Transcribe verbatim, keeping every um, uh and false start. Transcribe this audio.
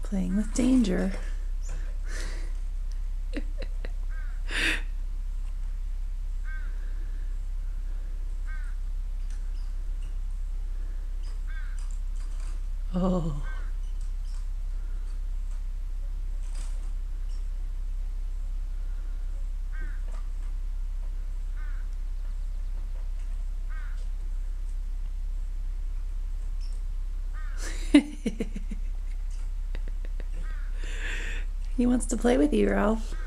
Playing with danger. Oh. He wants to play with you, Ralph.